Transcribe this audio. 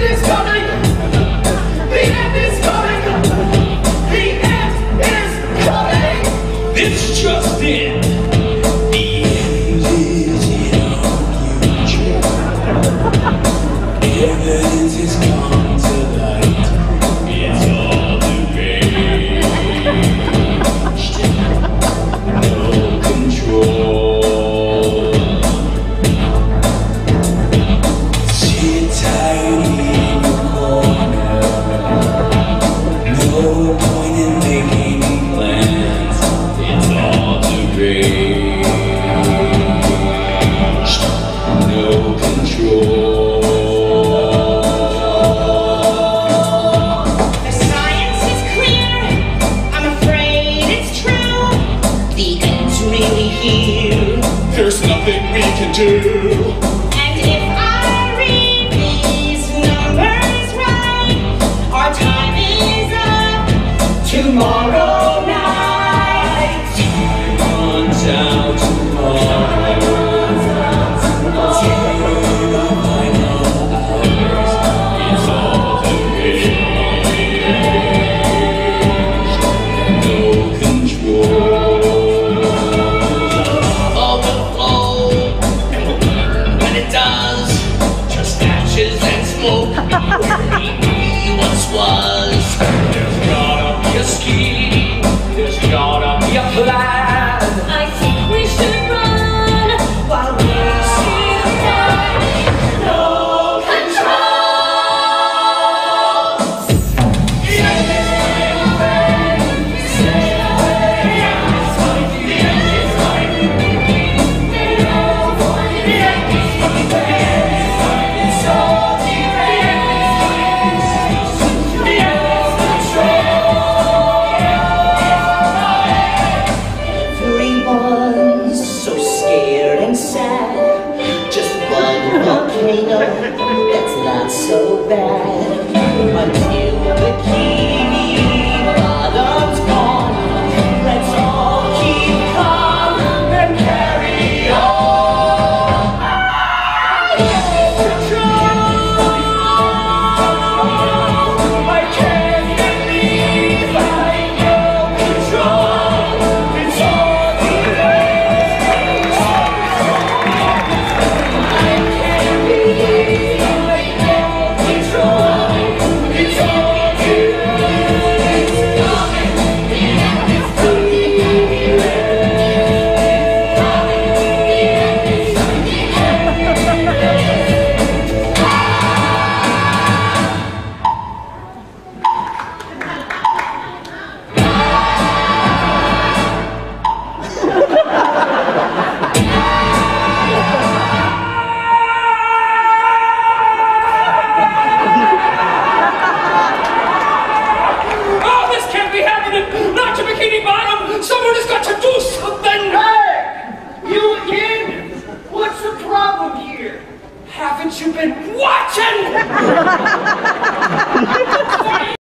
is coming! The end is coming! The end is coming! It's just it! The end is in our future. Evidence is come to light. It's all deranged. No control. Sit tight in your corner. No point in making plans. It's all deranged. No control. The science is clear. I'm afraid it's true. The end's really here. There's nothing we can do. And if I read these numbers right, our time is up tomorrow night. Time runs out tomorrow. It's all deranged. No control. All will flow, and we'll burn when it does. Just ashes and smoke. Where we once was. There's gotta be a scheme. There's gotta be a plan. I think we should run while we're still down. No control. The end is coming. Stay away. The end is coming. The end is coming. The end is coming. The end is coming. It's all deranged. The end is Everyone's so scared and sad. Just one volcano that's not so bad.